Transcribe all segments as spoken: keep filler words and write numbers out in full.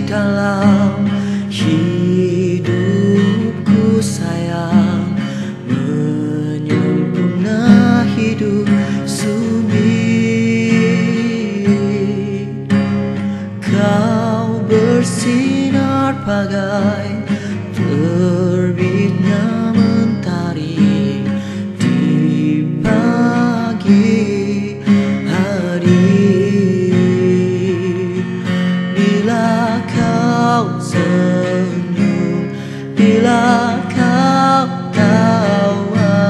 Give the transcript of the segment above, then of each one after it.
dalam hidupku sayang, menyempurna hidup sunyi. Kau bersinar bagai terbitnya mentari di pagi hari. Bila kau senyum, bila kau tawa,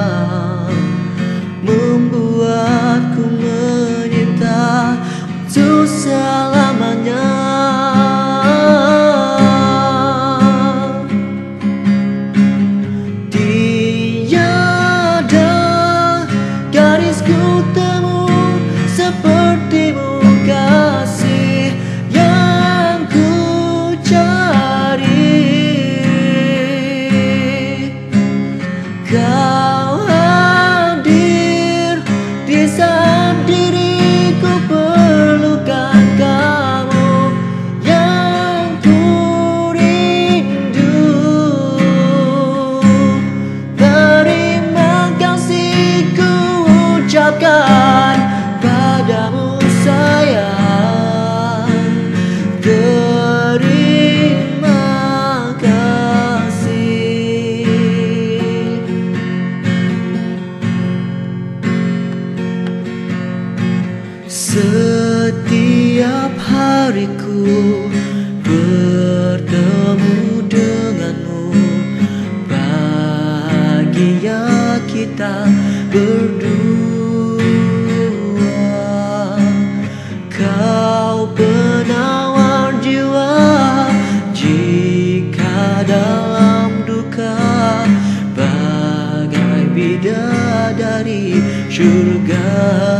membuatku menyinta untuk selamanya. Tiada gadis ku temu sepertimu, kasih yang ku cari. Kau hadir di saat diriku perlukan kamu, yang ku rindu. Terima kasih ku ucapkan padamu sayang. Terima kasih. Setiap hariku bertemu denganmu, bahagia kita berdua. Kau penawar jiwa jika dalam duka, bagai bidadari surga.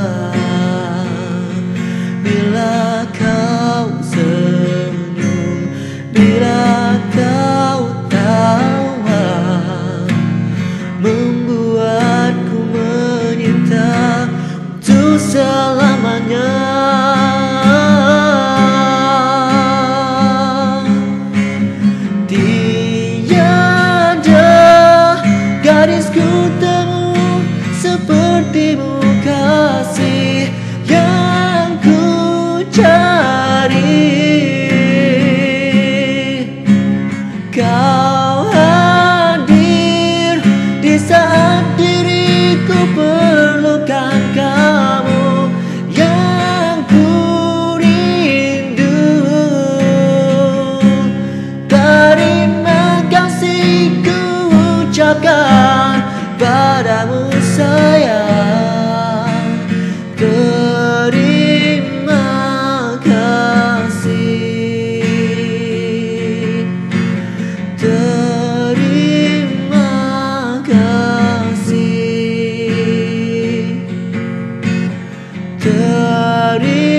Bila kau senyum, bila kau tawa, membuatku menyinta untuk selamanya. Tiada gadis ku temu sepertimu, kasih yang ku cari. Kau hadir di saat diriku perlukan kamu, yang ku rindu. Terima kasih ku ucapkan padamu sayang. Terima kasih. Terima kasih. Terima